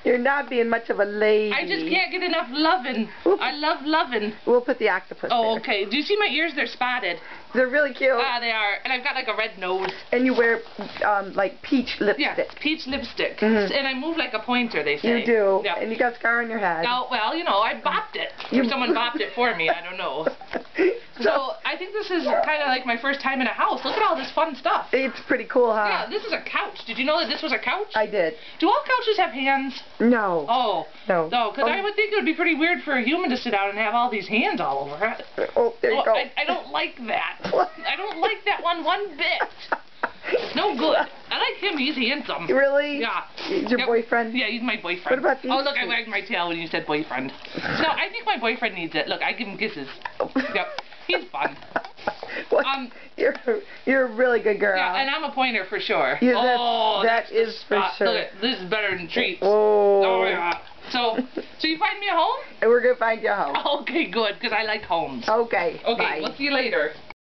You're not being much of a lady. I just can't get enough loving. I love loving. We'll put the octopus Oh, there. okay. Do you see my ears? They're spotted. They're really cute. Ah, they are. And I've got like a red nose. And you wear like peach lipstick. Yeah, peach lipstick. Mm-hmm. And I move like a pointer, they say. You do. Yeah. And you got a scar on your head. Oh, well, you know, I bopped it. Or someone bopped it for me. I don't know. So I think this is kind of like my first time in a house. Look at all this fun stuff. It's pretty cool, huh? Yeah, this is a couch. Did you know that this was a couch? I did. Do all couches have hands? No. Oh. No. No, because I would think it would be pretty weird for a human to sit down and have all these hands all over it. Oh, there you go. I don't like that. I don't like that one bit. It's no good. I like him. He's handsome. Really? Yeah. He's your boyfriend? Yeah, he's my boyfriend. What about these Oh, look, two? I wagged my tail when you said boyfriend. No, I think my boyfriend needs it. Look, I give him kisses. Yep. He's fun. What? You're a really good girl. Yeah, and I'm a pointer for sure. Yeah, that's is for sure. Look, this is better than treats. Oh. Oh, yeah. So you find me a home? And we're going to find you a home. Okay, good, because I like homes. Okay. Okay, Bye. we'll see you later.